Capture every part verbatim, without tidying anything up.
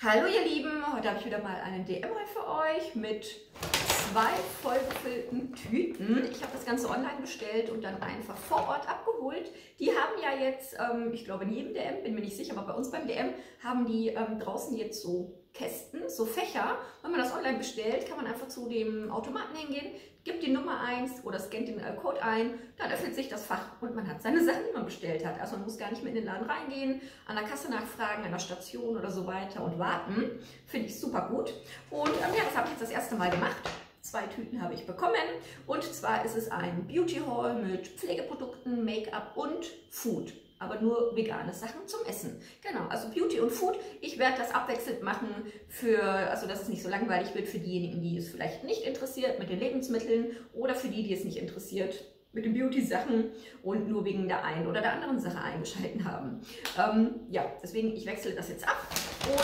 Hallo ihr Lieben, heute habe ich wieder mal einen D M-Haul für euch mit zwei vollgefüllten Tüten. Ich habe das Ganze online bestellt und dann einfach vor Ort abgeholt. Die haben ja jetzt, ähm, ich glaube in jedem D M, bin mir nicht sicher, aber bei uns beim D M haben die ähm, draußen jetzt so Kästen, so Fächer. Wenn man das online bestellt, kann man einfach zu dem Automaten hingehen, gibt die Nummer eins oder scannt den Code ein, dann öffnet sich das Fach und man hat seine Sachen, die man bestellt hat. Also man muss gar nicht mehr in den Laden reingehen, an der Kasse nachfragen, an der Station oder so weiter und warten. Finde ich super gut. Und ähm, ja, das habe ich jetzt das erste Mal gemacht. Zwei Tüten habe ich bekommen und zwar ist es ein Beauty Haul mit Pflegeprodukten, Make-up und Food. Aber nur vegane Sachen zum Essen. Genau, also Beauty und Food. Ich werde das abwechselnd machen, für, also dass es nicht so langweilig wird für diejenigen, die es vielleicht nicht interessiert mit den Lebensmitteln oder für die, die es nicht interessiert mit den Beauty-Sachen und nur wegen der einen oder der anderen Sache eingeschalten haben. Ähm, ja, deswegen, ich wechsle das jetzt ab und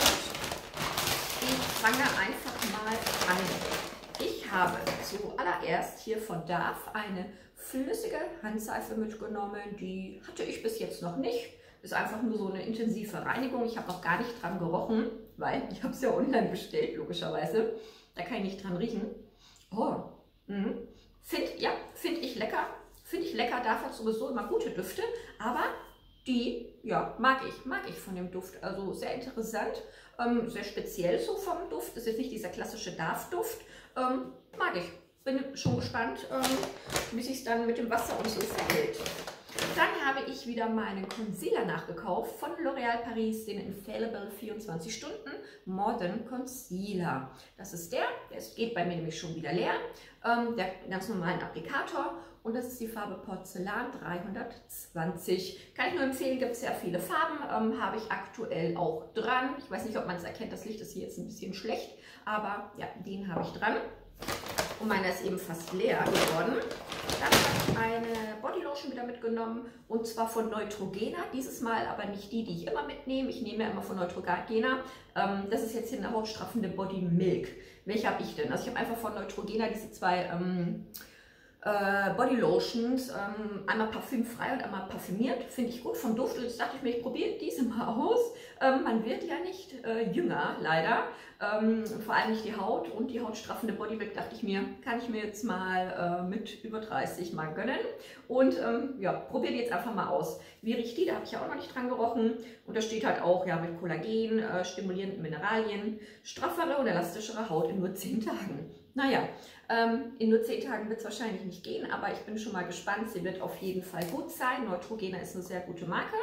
ich fange einfach mal an. Ich habe zuallererst hier von Dove eine flüssige Handseife mitgenommen. Die hatte ich bis jetzt noch nicht. Ist einfach nur so eine intensive Reinigung. Ich habe noch gar nicht dran gerochen, weil ich habe es ja online bestellt, logischerweise. Da kann ich nicht dran riechen. Oh, finde ja, find ich lecker. Finde ich lecker. Dove hat sowieso immer gute Düfte, aber die, ja, mag ich, mag ich von dem Duft. Also sehr interessant, ähm, sehr speziell so vom Duft. Das ist jetzt nicht dieser klassische Dove-Duft. Ähm, mag ich. Bin schon gespannt, ähm, wie sich es dann mit dem Wasser und so verhält. Dann habe ich wieder meinen Concealer nachgekauft von L'Oréal Paris, den Infallible vierundzwanzig Stunden Modern Concealer. Das ist der, der geht bei mir nämlich schon wieder leer, ähm, der ganz normalen Applikator. Und das ist die Farbe Porzellan dreihundertzwanzig. Kann ich nur empfehlen, gibt es sehr viele Farben, ähm, habe ich aktuell auch dran. Ich weiß nicht, ob man es erkennt, das Licht ist hier jetzt ein bisschen schlecht, aber ja, den habe ich dran. Und meiner ist eben fast leer geworden. Dann habe ich eine Bodylotion wieder mitgenommen und zwar von Neutrogena. Dieses Mal aber nicht die, die ich immer mitnehme. Ich nehme ja immer von Neutrogena. Ähm, das ist jetzt hier eine hautstraffende Body Milk. Welche habe ich denn? Also ich habe einfach von Neutrogena diese zwei ähm, äh, Body Lotions, ähm, einmal parfümfrei und einmal parfümiert. Finde ich gut vom Duft. Und jetzt dachte ich mir, ich probiere diese mal aus. Ähm, man wird ja nicht äh, jünger, leider. Ähm, vor allem nicht die Haut und die hautstraffende Bodymilk, dachte ich mir, kann ich mir jetzt mal äh, mit über dreißig mal gönnen. Und ähm, ja, probiere die jetzt einfach mal aus. Wie riecht die? Da habe ich ja auch noch nicht dran gerochen. Und da steht halt auch, ja, mit Kollagen, äh, stimulierenden Mineralien, straffere und elastischere Haut in nur zehn Tagen. Naja, ähm, in nur zehn Tagen wird es wahrscheinlich nicht gehen, aber ich bin schon mal gespannt. Sie wird auf jeden Fall gut sein. Neutrogena ist eine sehr gute Marke.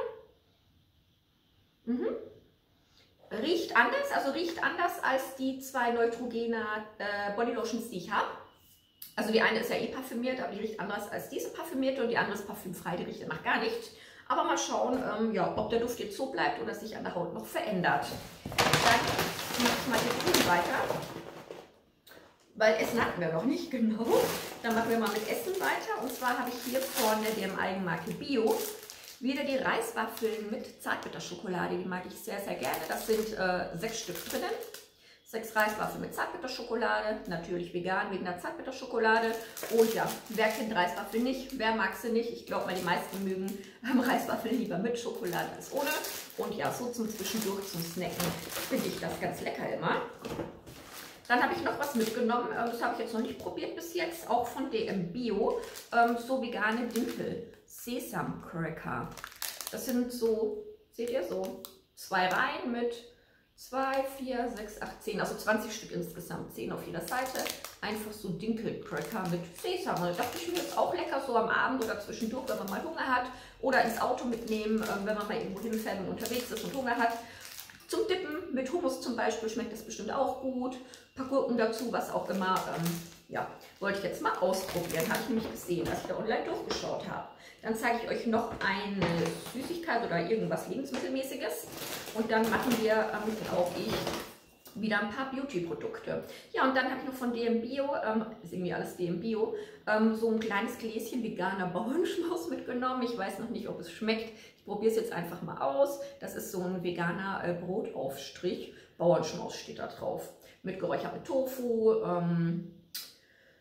Mhm. Riecht anders, also riecht anders als die zwei Neutrogena äh, Bodylotions, die ich habe. Also die eine ist ja eh parfümiert, aber die riecht anders als diese parfümierte und die andere ist parfümfrei, die riecht danach gar nicht. Aber mal schauen, ähm, ja, ob der Duft jetzt so bleibt oder sich an der Haut noch verändert. Dann mache ich mal hier drüben weiter, weil Essen hatten wir noch nicht, genau. Dann machen wir mal mit Essen weiter und zwar habe ich hier vorne der Eigenmarke Bio wieder die Reiswaffeln mit Zartbitterschokolade, die mag ich sehr, sehr gerne. Das sind äh, sechs Stück drinnen. Sechs Reiswaffeln mit Zartbitterschokolade, natürlich vegan wegen der Zartbitterschokolade. Und ja, wer kennt Reiswaffeln nicht, wer mag sie nicht? Ich glaube mal, die meisten mögen ähm, Reiswaffeln lieber mit Schokolade als ohne. Und ja, so zum Zwischendurch, zum Snacken, finde ich das ganz lecker immer. Dann habe ich noch was mitgenommen, das habe ich jetzt noch nicht probiert bis jetzt, auch von D M Bio, so vegane Dinkel Sesam Cracker. Das sind so, seht ihr, so zwei Reihen mit zwei, vier, sechs, acht, zehn, also zwanzig Stück insgesamt, zehn auf jeder Seite. Einfach so Dinkel-Cracker mit Sesam. Und da dachte ich mir, ist auch lecker so am Abend oder zwischendurch, wenn man mal Hunger hat. Oder ins Auto mitnehmen, wenn man mal irgendwo hinfährt und unterwegs ist und Hunger hat. Zum Dippen mit Hummus zum Beispiel schmeckt das bestimmt auch gut. Ein paar Gurken dazu, was auch immer. Ähm, ja, wollte ich jetzt mal ausprobieren. Habe ich nämlich gesehen, als ich da online durchgeschaut habe. Dann zeige ich euch noch eine Süßigkeit oder irgendwas Lebensmittelmäßiges. Und dann machen wir, ähm, auch ich, wieder ein paar Beauty-Produkte. Ja, und dann habe ich noch von D M Bio, ähm, ist irgendwie alles D M Bio, ähm, so ein kleines Gläschen veganer Bauernschmaus mitgenommen. Ich weiß noch nicht, ob es schmeckt. Ich probiere es jetzt einfach mal aus. Das ist so ein veganer äh, Brotaufstrich. Bauernschmaus steht da drauf. Mit geräuchertem Tofu, ähm,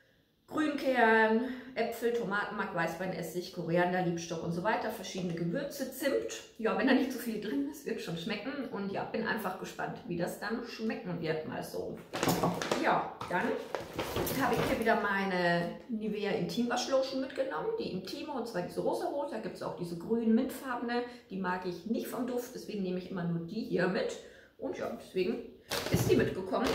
Grünkern, Äpfel, Tomatenmark, Weißweinessig, Koriander, Liebstock und so weiter, verschiedene Gewürze, Zimt. Ja, wenn da nicht so viel drin ist, wird schon schmecken. Und ja, bin einfach gespannt, wie das dann schmecken wird, mal so. Ja, dann habe ich hier wieder meine Nivea Intimwaschlotion mitgenommen, die Intime, und zwar diese rosarot. Da gibt es auch diese grün mintfarbene, die mag ich nicht vom Duft, deswegen nehme ich immer nur die hier mit. Und ja, deswegen ist die mitgekommen.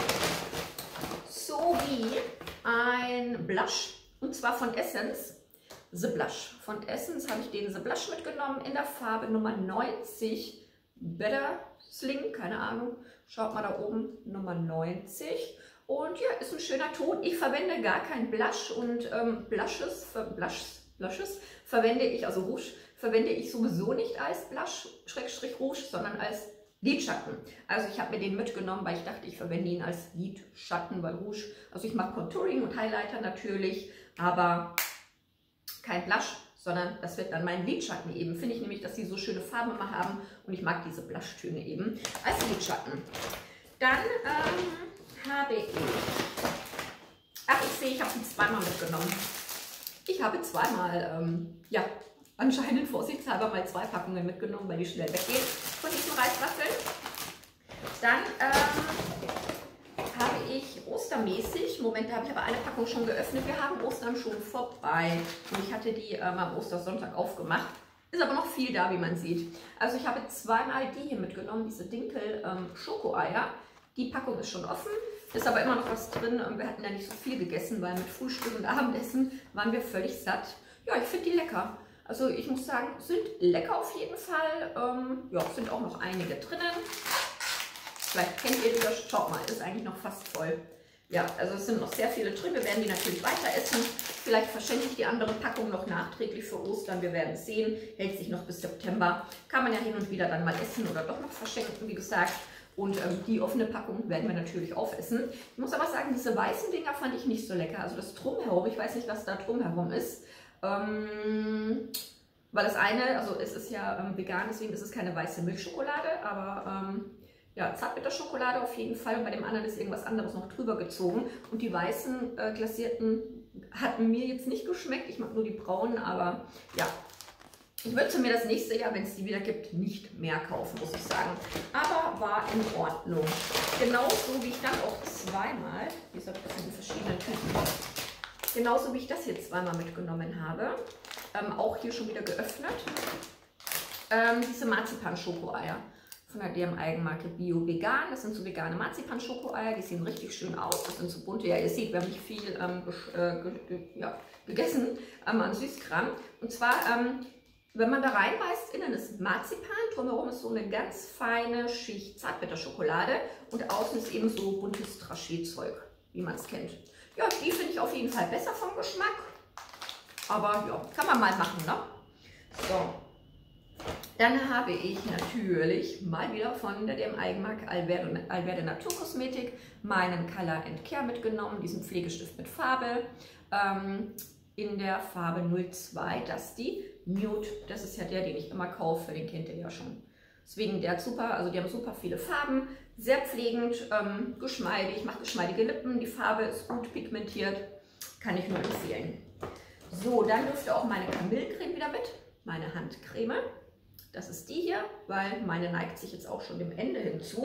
Sowie ein Blush, und zwar von Essence, The Blush. Von Essence habe ich den The Blush mitgenommen in der Farbe Nummer neunzig, Better Sling, keine Ahnung, schaut mal da oben, Nummer neunzig. Und ja, ist ein schöner Ton. Ich verwende gar kein Blush und ähm, Blushes, Blushes, Blushes verwende ich, also Rouge, verwende ich sowieso nicht als Blush, Schrägstrich Rouge, sondern als Lidschatten. Also ich habe mir den mitgenommen, weil ich dachte, ich verwende ihn als Lidschatten, weil Rouge, also ich mache Contouring und Highlighter natürlich, aber kein Blush, sondern das wird dann mein Lidschatten eben. Finde ich nämlich, dass die so schöne Farben immer haben und ich mag diese Blushtöne eben als Lidschatten. Dann ähm, habe ich, ach ich sehe, ich habe die zweimal mitgenommen. Ich habe zweimal, ähm, ja, anscheinend vorsichtshalber mal zwei Packungen mitgenommen, weil die schnell weggehen von diesen Reiswaffeln. Dann ähm, habe ich ostermäßig, Moment, da habe ich aber eine Packung schon geöffnet, wir haben Ostern schon vorbei und ich hatte die ähm, am Ostersonntag aufgemacht. Ist aber noch viel da, wie man sieht. Also ich habe zweimal die hier mitgenommen, diese Dinkel ähm, Schokoeier. Die Packung ist schon offen, ist aber immer noch was drin. Wir hatten ja nicht so viel gegessen, weil mit Frühstück und Abendessen waren wir völlig satt. Ja, ich finde die lecker. Also ich muss sagen, sind lecker auf jeden Fall. Ähm, ja, sind auch noch einige drinnen. Vielleicht kennt ihr die, schaut mal, ist eigentlich noch fast voll. Ja, also es sind noch sehr viele drin. Wir werden die natürlich weiter essen. Vielleicht verschenke ich die andere Packung noch nachträglich für Ostern. Wir werden es sehen. Hält sich noch bis September. Kann man ja hin und wieder dann mal essen oder doch noch verschenken, wie gesagt. Und ähm, die offene Packung werden wir natürlich aufessen. Ich muss aber sagen, diese weißen Dinger fand ich nicht so lecker. Also das Drumherum, ich weiß nicht, was da drumherum ist. Ähm, weil das eine, also es ist ja ähm, vegan, deswegen ist es keine weiße Milchschokolade, aber ähm, ja, Zartbitterschokolade auf jeden Fall. Und bei dem anderen ist irgendwas anderes noch drüber gezogen. Und die weißen äh, glasierten hatten mir jetzt nicht geschmeckt. Ich mag nur die braunen, aber ja. Ich würde mir das nächste Jahr, wenn es die wieder gibt, nicht mehr kaufen, muss ich sagen. Aber war in Ordnung. Genauso wie ich dann auch zweimal, wie gesagt, das sind verschiedene Tüten, genauso wie ich das hier zweimal mitgenommen habe, ähm, auch hier schon wieder geöffnet, ähm, diese Marzipan-Schokoeier von der D M Eigenmarke Bio Vegan. Das sind so vegane Marzipan-Schokoeier, die sehen richtig schön aus. Das sind so bunte, ja, ihr seht, wir haben nicht viel ähm, äh, ge ge ja, gegessen ähm, an Süßkram. Und zwar, ähm, wenn man da reinbeißt, innen ist Marzipan, drumherum ist so eine ganz feine Schicht Zartbitterschokolade und außen ist eben so buntes Draché-Zeug, wie man es kennt. Ja, die finde ich auf jeden Fall besser vom Geschmack, aber ja, kann man mal machen, ne? So, dann habe ich natürlich mal wieder von der D M Eigenmarke Alverde, Alverde Naturkosmetik meinen Color and Care mitgenommen, diesen Pflegestift mit Farbe. Ähm, in der Farbe null zwei, das die Nude, das ist ja der, den ich immer kaufe, den kennt ihr ja schon. Deswegen der hat super, also die haben super viele Farben, sehr pflegend, ähm, geschmeidig, macht geschmeidige Lippen, die Farbe ist gut pigmentiert, kann ich nur empfehlen. So, dann dürfte auch meine Kamillecreme wieder mit, meine Handcreme. Das ist die hier, weil meine neigt sich jetzt auch schon dem Ende hinzu.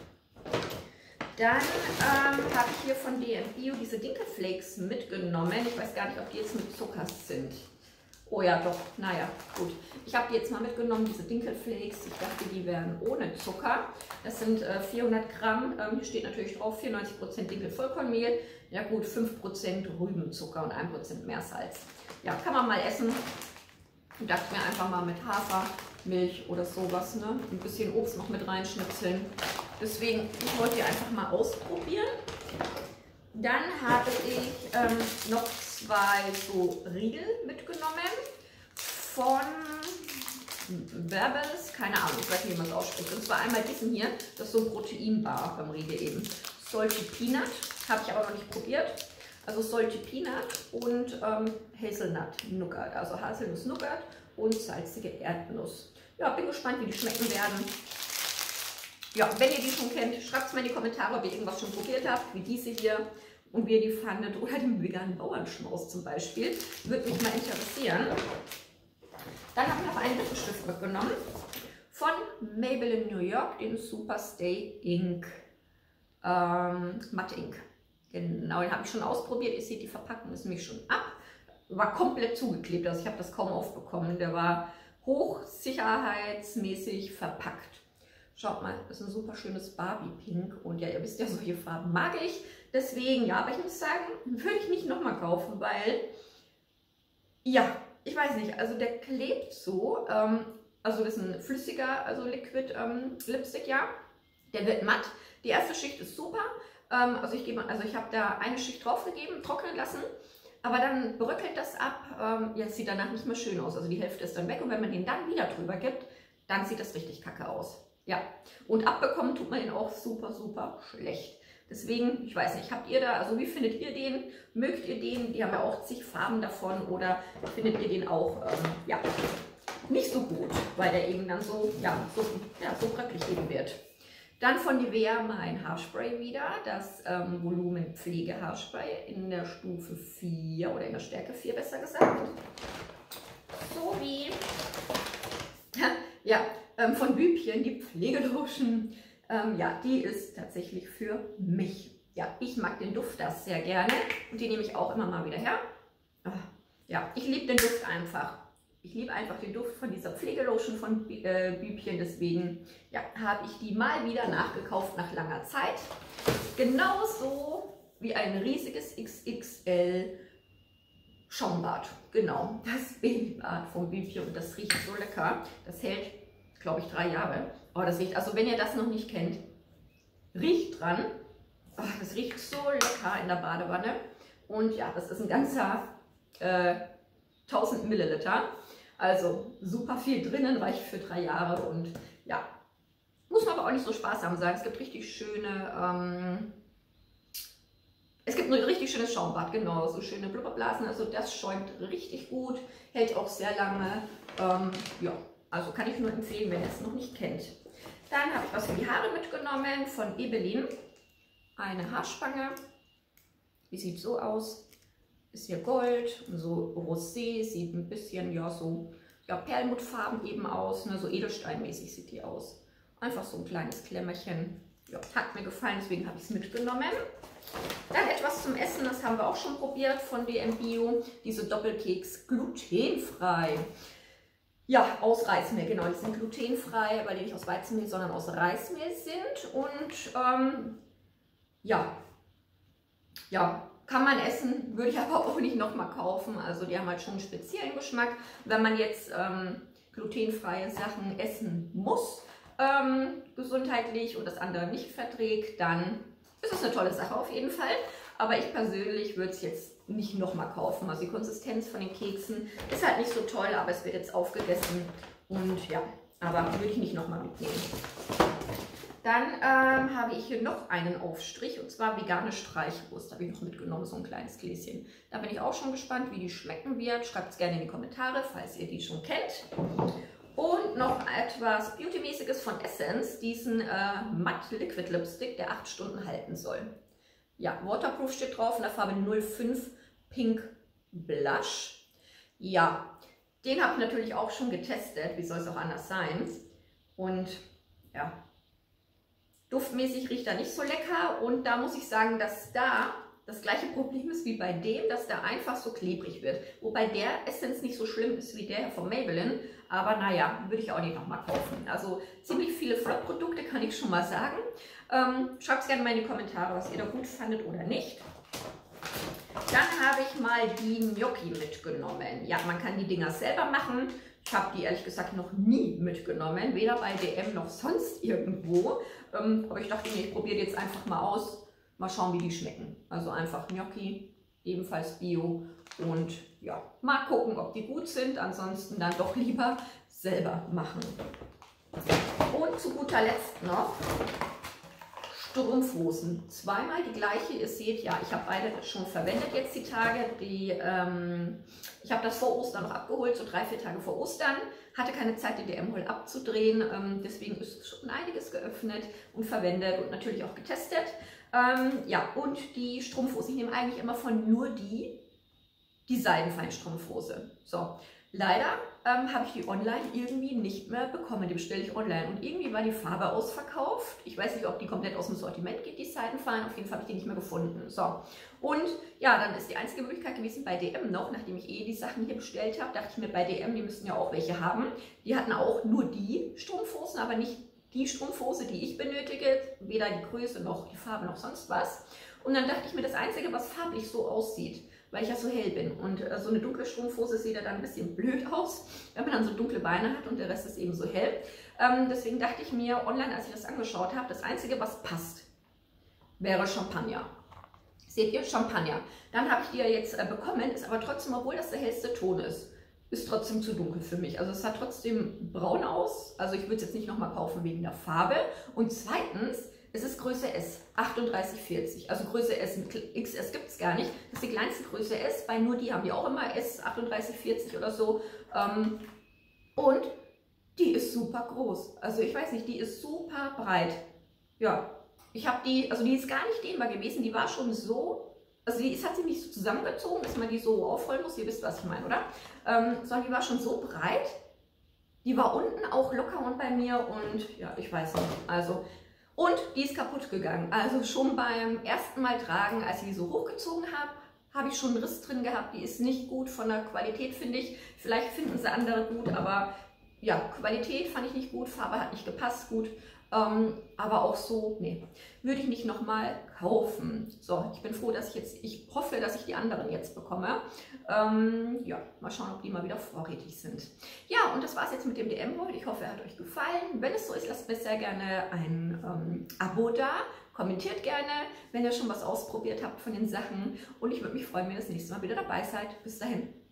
Dann ähm, habe ich hier von D M Bio diese Dinkelflakes mitgenommen. Ich weiß gar nicht, ob die jetzt mit Zucker sind. Oh ja, doch. Naja, gut. Ich habe die jetzt mal mitgenommen, diese Dinkelflakes. Ich dachte, die wären ohne Zucker. Das sind äh, vierhundert Gramm. Ähm, hier steht natürlich drauf vierundneunzig Prozent Dinkelvollkornmehl. Ja gut, fünf Prozent Rübenzucker und ein Prozent Meersalz. Ja, kann man mal essen. Ich dachte mir einfach mal mit Hafermilch oder sowas, ne? Ein bisschen Obst noch mit reinschnipseln. Deswegen, ich wollte die einfach mal ausprobieren. Dann habe ich ähm, noch zwei so Riegel mitgenommen von Verbals, keine Ahnung, ich weiß nicht, wie man es ausspricht. Und zwar einmal diesen hier, das ist so ein Proteinbar beim Riegel eben. Salty Peanut, habe ich aber noch nicht probiert. Also Salty Peanut und ähm, Hazelnut Nougat, also Haselnuss Nougat und salzige Erdnuss. Ja, bin gespannt, wie die schmecken werden. Ja, wenn ihr die schon kennt, schreibt es mal in die Kommentare, ob ihr irgendwas schon probiert habt, wie diese hier. und wie ihr die fandet. Oder den veganen Bauernschmaus zum Beispiel. Würde mich mal interessieren. Dann habe ich noch einen Lippenstift mitgenommen von Maybelline New York, den Super Stay Ink ähm, Matte Ink. Genau, den habe ich schon ausprobiert. Ihr seht, die Verpackung ist nämlich schon ab. War komplett zugeklebt, also ich habe das kaum aufbekommen. Der war hochsicherheitsmäßig verpackt. Schaut mal, das ist ein super schönes Barbie-Pink. Und ja, ihr wisst ja, solche Farben mag ich. Deswegen, ja, aber ich muss sagen, würde ich nicht nochmal kaufen, weil, ja, ich weiß nicht, also der klebt so. Ähm, also das ist ein flüssiger, also Liquid ähm, Lipstick, ja. Der wird matt. Die erste Schicht ist super. Ähm, also ich gebe, also ich habe da eine Schicht drauf gegeben, trocknen lassen. Aber dann bröckelt das ab, ähm, jetzt sieht danach nicht mehr schön aus, also die Hälfte ist dann weg und wenn man den dann wieder drüber gibt, dann sieht das richtig kacke aus. Ja, und abbekommen tut man den auch super, super schlecht. Deswegen, ich weiß nicht, habt ihr da, also wie findet ihr den? Mögt ihr den? Die haben ja auch zig Farben davon oder findet ihr den auch, ähm, ja, nicht so gut, weil der eben dann so, ja, so, ja, so bröckelig eben wird. Dann von Nivea mein Haarspray wieder, das ähm, Volumenpflege-Haarspray in der Stufe vier oder in der Stärke vier besser gesagt. So wie ja, ähm, von Bübchen, die Pflegelotion. Ähm, ja, die ist tatsächlich für mich. Ja, ich mag den Duft das sehr gerne und die nehme ich auch immer mal wieder her. Ja, ich liebe den Duft einfach. Ich liebe einfach den Duft von dieser Pflegelotion von äh, Bübchen, deswegen ja, habe ich die mal wieder nachgekauft nach langer Zeit. Genauso wie ein riesiges X X L Schaumbad. Genau, das Babybad von Bübchen und das riecht so lecker. Das hält, glaube ich, drei Jahre. Oh, das riecht, also wenn ihr das noch nicht kennt, riecht dran. Oh, das riecht so lecker in der Badewanne. Und ja, das ist ein ganzer äh, tausend Milliliter. Also super viel drinnen, reicht für drei Jahre und ja, muss man aber auch nicht so sparsam sein. Es gibt richtig schöne, ähm, es gibt ein richtig schönes Schaumbad, genau, so schöne Blubberblasen, also das schäumt richtig gut, hält auch sehr lange, ähm, ja, also kann ich nur empfehlen, wenn ihr es noch nicht kennt. Dann habe ich was für die Haare mitgenommen von Ebelin, eine Haarspange, die sieht so aus. Ist hier Gold, so Rosé, sieht ein bisschen, ja, so ja, Perlmuttfarben eben aus, ne, so edelsteinmäßig sieht die aus. Einfach so ein kleines Klemmerchen, ja, hat mir gefallen, deswegen habe ich es mitgenommen. Dann etwas zum Essen, das haben wir auch schon probiert von D M Bio, diese Doppelkeks glutenfrei. Ja, aus Reismehl, genau, die sind glutenfrei, weil die nicht aus Weizenmehl, sondern aus Reismehl sind und ähm, ja, ja, kann man essen, würde ich aber auch nicht nochmal kaufen. Also die haben halt schon einen speziellen Geschmack. Wenn man jetzt ähm, glutenfreie Sachen essen muss, ähm, gesundheitlich und das andere nicht verträgt, dann ist es eine tolle Sache auf jeden Fall. Aber ich persönlich würde es jetzt nicht nochmal kaufen. Also die Konsistenz von den Keksen ist halt nicht so toll, aber es wird jetzt aufgegessen. Und ja, aber würde ich nicht nochmal mitnehmen. Dann ähm, habe ich hier noch einen Aufstrich und zwar vegane Streichwurst. Habe ich noch mitgenommen, so ein kleines Gläschen. Da bin ich auch schon gespannt, wie die schmecken wird. Schreibt es gerne in die Kommentare, falls ihr die schon kennt. Und noch etwas Beauty-mäßiges von Essence, diesen äh, Matt Liquid Lipstick, der acht Stunden halten soll. Ja, Waterproof steht drauf in der Farbe null fünf Pink Blush. Ja, den habe ich natürlich auch schon getestet. Wie soll es auch anders sein? Und ja, duftmäßig riecht er nicht so lecker und da muss ich sagen, dass da das gleiche Problem ist wie bei dem, dass der einfach so klebrig wird. Wobei der Essence nicht so schlimm ist wie der von Maybelline, aber naja, würde ich auch nicht nochmal kaufen. Also ziemlich viele Flop-Produkte kann ich schon mal sagen. Ähm, Schreibt es gerne mal in die Kommentare, was ihr da gut fandet oder nicht. Dann habe ich mal die Gnocchi mitgenommen. Ja, man kann die Dinger selber machen. Ich habe die ehrlich gesagt noch nie mitgenommen, weder bei D M noch sonst irgendwo. Ähm, aber ich dachte mir, ich probiere jetzt einfach mal aus, mal schauen, wie die schmecken. Also einfach Gnocchi, ebenfalls Bio und ja, mal gucken, ob die gut sind. Ansonsten dann doch lieber selber machen. Und zu guter Letzt noch Strumpfhosen. Zweimal die gleiche. Ihr seht, ja, ich habe beide schon verwendet jetzt die Tage. Die, ähm, ich habe das vor Ostern noch abgeholt, so drei, vier Tage vor Ostern. Hatte keine Zeit, die D M-Hol abzudrehen. Ähm, deswegen ist schon einiges geöffnet und verwendet und natürlich auch getestet. Ähm, ja, und die Strumpfhose. Ich nehme eigentlich immer von nur die, die Seidenfeinstrumpfhose. So, leider ähm, habe ich die online irgendwie nicht mehr bekommen. Die bestelle ich online. Und irgendwie war die Farbe ausverkauft. Ich weiß nicht, ob die komplett aus dem Sortiment geht, die Seidenfein. Auf jeden Fall habe ich die nicht mehr gefunden. So, und ja, dann ist die einzige Möglichkeit gewesen bei D M noch, nachdem ich eh die Sachen hier bestellt habe, dachte ich mir, bei D M, die müssten ja auch welche haben. Die hatten auch nur die Strumpfhosen, aber nicht die Strumpfhose, die ich benötige, weder die Größe noch die Farbe noch sonst was. Und dann dachte ich mir, das Einzige, was farblich so aussieht, weil ich ja so hell bin und äh, so eine dunkle Strumpfhose sieht ja dann ein bisschen blöd aus, wenn man dann so dunkle Beine hat und der Rest ist eben so hell. Ähm, deswegen dachte ich mir online, als ich das angeschaut habe, das Einzige, was passt, wäre Champagner. Seht ihr? Champagner. Dann habe ich die ja jetzt äh, bekommen, ist aber trotzdem, obwohl das der hellste Ton ist, ist trotzdem zu dunkel für mich. Also es hat trotzdem braun aus. Also ich würde es jetzt nicht nochmal kaufen wegen der Farbe. Und zweitens, es ist Größe S, achtunddreißig vierzig. Also Größe S, mit X S gibt es gar nicht. Das ist die kleinste Größe S. Bei nur die haben die auch immer S, achtunddreißig vierzig oder so. Und die ist super groß. Also ich weiß nicht, die ist super breit. Ja, ich habe die, also die ist gar nicht dehnbar gewesen. Die war schon so... Also die ist, hat sich nicht so zusammengezogen, dass man die so aufrollen muss. Ihr wisst, was ich meine, oder? Ähm, sondern die war schon so breit. Die war unten auch locker und bei mir und ja, ich weiß nicht. Also, und die ist kaputt gegangen. Also schon beim ersten Mal tragen, als ich die so hochgezogen habe, habe ich schon einen Riss drin gehabt. Die ist nicht gut von der Qualität, finde ich. Vielleicht finden sie andere gut, aber ja, Qualität fand ich nicht gut. Farbe hat nicht gepasst gut. Ähm, aber auch so, nee, würde ich nicht nochmal kaufen. So, ich bin froh, dass ich jetzt, ich hoffe, dass ich die anderen jetzt bekomme. Ähm, ja, mal schauen, ob die mal wieder vorrätig sind. Ja, und das war es jetzt mit dem D M-Haul. Ich hoffe, er hat euch gefallen. Wenn es so ist, lasst mir sehr gerne ein ähm, Abo da. Kommentiert gerne, wenn ihr schon was ausprobiert habt von den Sachen. Und ich würde mich freuen, wenn ihr das nächste Mal wieder dabei seid. Bis dahin.